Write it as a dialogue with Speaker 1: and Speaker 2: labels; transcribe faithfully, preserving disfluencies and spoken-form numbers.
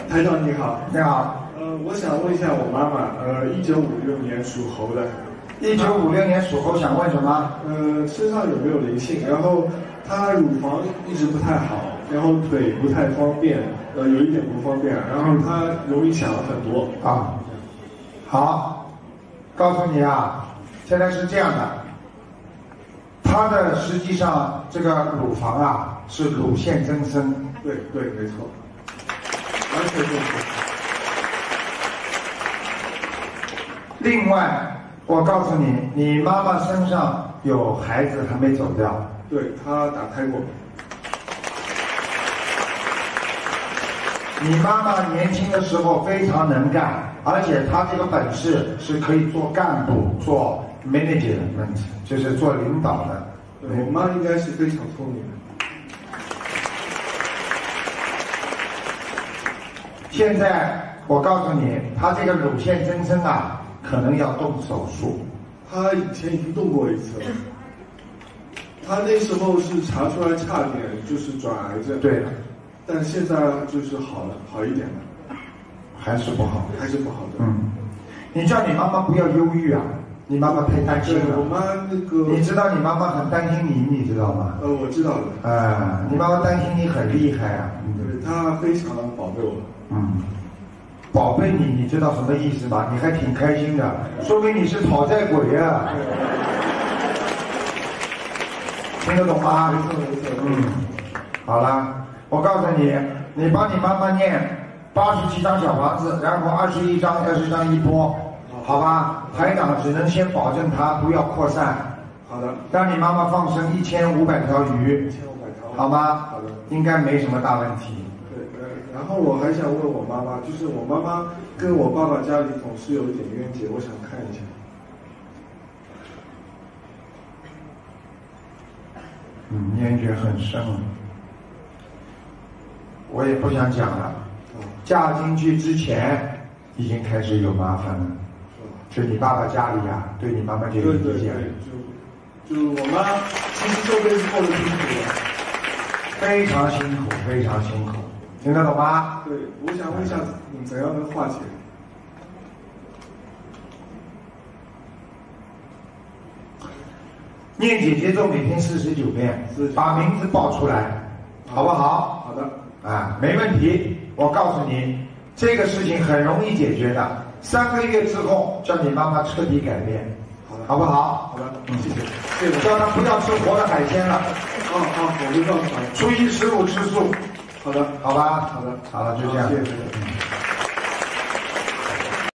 Speaker 1: 台长你好。
Speaker 2: 你好。
Speaker 1: 呃，我想问一下我妈妈，呃，一九五六年属猴的。
Speaker 2: 一九五六年属猴，想问什么？
Speaker 1: 呃，身上有没有灵性？然后她乳房一直不太好，然后腿不太方便，呃，有一点不方便，然后她容易想很多。
Speaker 2: 啊，好，告诉你啊，现在是这样的，她的实际上这个乳房啊是乳腺增生。
Speaker 1: 对对，没错，完全正确。
Speaker 2: 另外，我告诉你，你妈妈身上有孩子还没走掉。
Speaker 1: 对，她打胎过。
Speaker 2: 你妈妈年轻的时候非常能干，而且她这个本事是可以做干部、做 management， 就是做领导的。
Speaker 1: 我妈应该是非常聪明的。
Speaker 2: 现在我告诉你，她这个乳腺增生啊，可能要动手术。
Speaker 1: 她以前已经动过一次了。她那时候是查出来差点就是转癌症。
Speaker 2: 对了。
Speaker 1: 但现在就是好了，好一点了。
Speaker 2: 还是不好。
Speaker 1: 还是不好的。
Speaker 2: 嗯。你叫你妈妈不要忧郁啊，你妈妈太担心了。
Speaker 1: 我妈那个。
Speaker 2: 你知道你妈妈很担心你，你知道吗？
Speaker 1: 呃，我知道了。
Speaker 2: 啊、呃，你妈妈担心你很厉害啊。
Speaker 1: 对，她非常宝贝我。
Speaker 2: 嗯。宝贝你，你知道什么意思吗？你还挺开心的，说明你是讨债鬼啊！听得懂吗？
Speaker 1: 没错没错。
Speaker 2: 嗯，好了，我告诉你，你帮你妈妈念八十七张小房子，然后二十一张、二十张一波，好吧？台长只能先保证她不要扩散。
Speaker 1: 好的。
Speaker 2: 让你妈妈放生一千五百条鱼。
Speaker 1: 一千五百条。
Speaker 2: 好吗？
Speaker 1: 好的。
Speaker 2: 应该没什么大问题。
Speaker 1: 然后我还想问我妈妈，就是我妈妈跟我爸爸家里总是有一点冤结，我想看一下。
Speaker 2: 嗯，冤结很深，我也不想讲了。嫁进去之前已经开始有麻烦了，就你爸爸家里呀、啊，对你妈妈就有意见。
Speaker 1: 就就我妈其实这辈子过得挺苦的，
Speaker 2: 非常辛苦，非常辛苦。听得懂吗？
Speaker 1: 对，我想问一下，你怎样能化解？
Speaker 2: 念姐姐咒每天四十九遍，把名字报出来，好不好？
Speaker 1: 好的。
Speaker 2: 啊，没问题。我告诉你，这个事情很容易解决的。三个月之后，叫你妈妈彻底改变，
Speaker 1: 好的，
Speaker 2: 好不好？
Speaker 1: 好的，嗯，谢谢，谢谢。
Speaker 2: 叫她不要吃活的海鲜了。
Speaker 1: 哦好，我就告诉她。
Speaker 2: 初一十五吃素。
Speaker 1: 好的，
Speaker 2: 好吧，
Speaker 1: 好的，
Speaker 2: 好了，就这样。
Speaker 1: 谢谢。